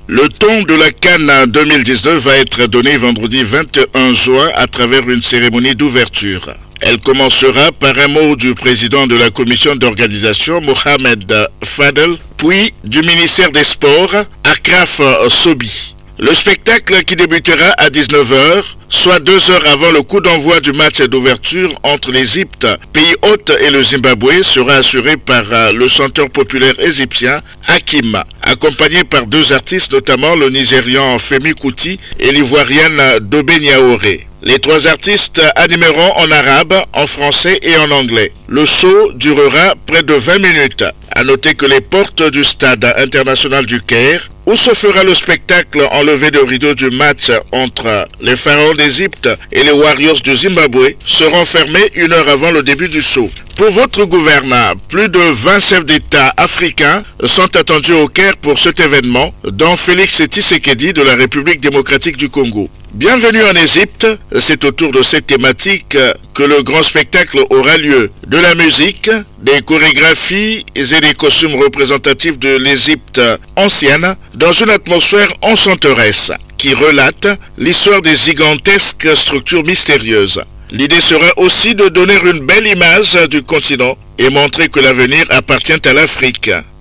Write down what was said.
Le ton de la CAN 2019 va être donné vendredi 21 juin à travers une cérémonie d'ouverture. Elle commencera par un mot du président de la commission d'organisation, Mohamed Fadel, puis du ministère des Sports, Akraf Sobi. Le spectacle qui débutera à 19 h, soit 2 heures avant le coup d'envoi du match d'ouverture entre l'Égypte, pays hôte, et le Zimbabwe, sera assuré par le chanteur populaire égyptien Hakim, accompagné par 2 artistes, notamment le Nigérian Femi Kuti et l'Ivoirienne Dobé Niaoré. Les 3 artistes animeront en arabe, en français et en anglais. Le show durera près de 20 minutes. À noter que les portes du stade international du Caire, où se fera le spectacle en levée de rideau du match entre les Pharaons d'Égypte et les Warriors du Zimbabwe, seront fermées 1 heure avant le début du show. Pour votre gouvernement, plus de 20 chefs d'État africains sont attendus au Caire pour cet événement, dont Félix Tshisekedi de la République démocratique du Congo. Bienvenue en Égypte, c'est autour de cette thématique que le grand spectacle aura lieu. De la musique, des chorégraphies et des costumes représentatifs de l'Égypte ancienne, dans une atmosphère enchanteresse qui relate l'histoire des gigantesques structures mystérieuses. L'idée sera aussi de donner une belle image du continent et montrer que l'avenir appartient à l'Afrique.